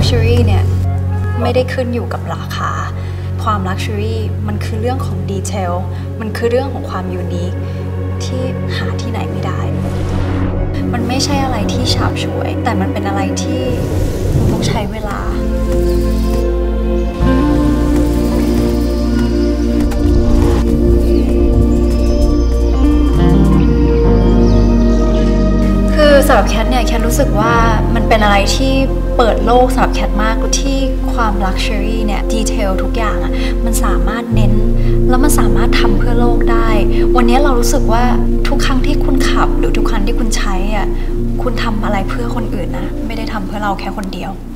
Luxury เนี่ยไม่ได้ขึ้นอยู่กับราคาความ Luxury มันคือเรื่องของดีเทลมันคือเรื่องของความยูนิคที่หาที่ไหนไม่ได้มันไม่ใช่อะไรที่ฉาบฉวยแต่มันเป็นอะไรที่มันต้องใช้เวลาคือสำหรับแคทเนี่ยแคทรู้สึกว่ามันเป็นอะไรที่เปิดโลกสำหรับแคทมากที่ความ Luxury เนี่ยดีเทลทุกอย่างอ่ะมันสามารถเน้นแล้วมันสามารถทำเพื่อโลกได้วันนี้เรารู้สึกว่าทุกครั้งที่คุณขับหรือทุกครั้งที่คุณใช้อ่ะคุณทำอะไรเพื่อคนอื่นนะไม่ได้ทำเพื่อเราแค่คนเดียว